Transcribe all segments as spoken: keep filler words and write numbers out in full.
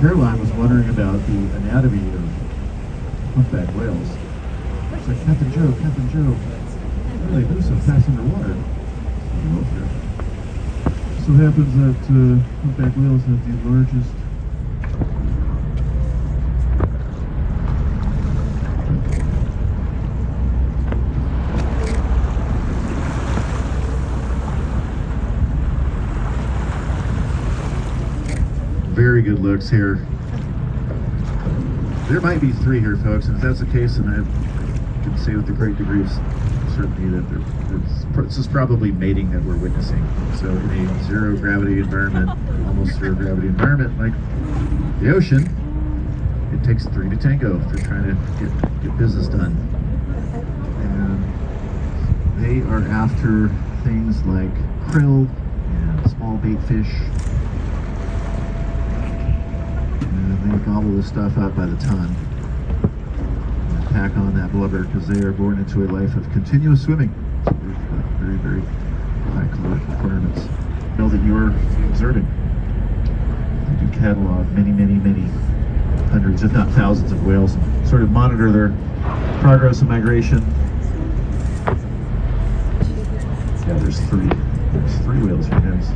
Caroline was wondering about the anatomy of humpback whales. It's like, Captain Joe, Captain Joe, how do they move so fast underwater? So it happens that uh, humpback whales have the largest very good looks here. There might be three here, folks, and if that's the case, then I can say with a great degree of certainty that there, this is probably mating that we're witnessing. So in a zero gravity environment, almost zero gravity environment like the ocean, it takes three to tango if they're trying to get, get business done. And they are after things like krill and small bait fish. They gobble this stuff out by the ton and pack on that blubber because they are born into a life of continuous swimming. So they've got very, very high caloric requirements. Know that you're observing. They do catalog many, many, many hundreds, if not thousands of whales and sort of monitor their progress and migration. Yeah, there's three. There's three whales here, guys.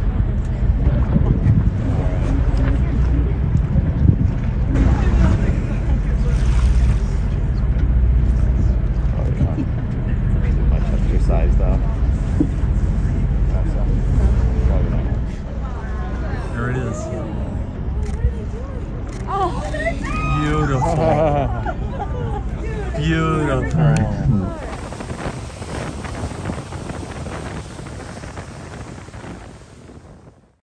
Size though. There it is. Oh, beautiful. Beautiful.